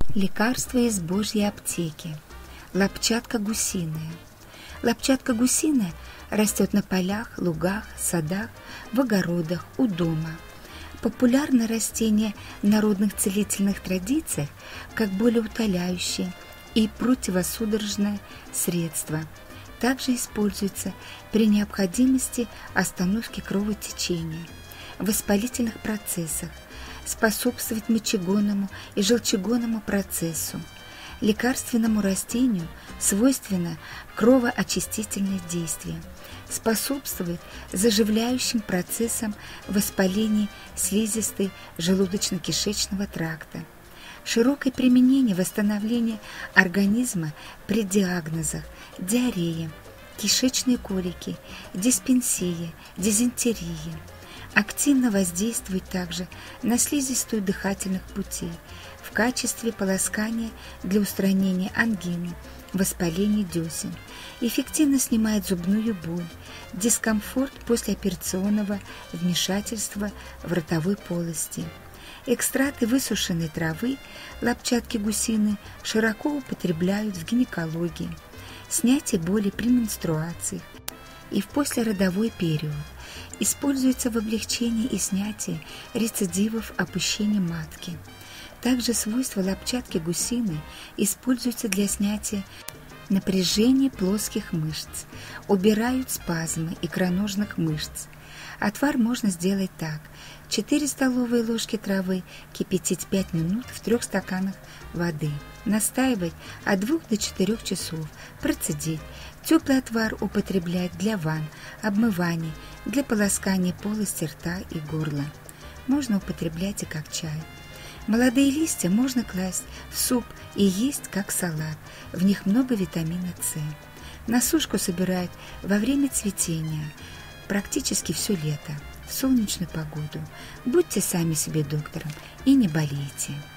Лекарство из Божьей аптеки. Лопчатка гусиная. Лопчатка гусиная растет на полях, лугах, садах, в огородах, у дома. Популярно растение в народных целительных традициях как болеутоляющее и противосудорожное средство. Также используется при необходимости остановки кровотечения, в воспалительных процессах, способствовать мочегонному и желчегонному процессу. Лекарственному растению свойственно кровоочистительное действие, способствует заживляющим процессам воспаления слизистой желудочно-кишечного тракта. Широкое применение восстановления организма при диагнозах диарея, кишечные колики, диспепсия, дизентерия. Активно воздействует также на слизистую дыхательных путей в качестве полоскания для устранения ангины, воспаления десен. Эффективно снимает зубную боль, дискомфорт после операционного вмешательства в ротовой полости. Экстракты высушенной травы лопчатки гусиной широко употребляют в гинекологии, снятие боли при менструациях и в послеродовой период. Используется в облегчении и снятии рецидивов опущения матки. Также свойства лопчатки гусиной используются для снятия напряжения плоских мышц, убирают спазмы икроножных мышц. Отвар можно сделать так: 4 столовые ложки травы кипятить 5 минут в 3 стаканах воды, настаивать от 2 до 4 часов, процедить. Теплый отвар употреблять для ванн, обмываний, для полоскания полости рта и горла. Можно употреблять и как чай. Молодые листья можно класть в суп и есть как салат. В них много витамина С. На сушку собирают во время цветения, практически все лето, в солнечную погоду. Будьте сами себе доктором и не болейте.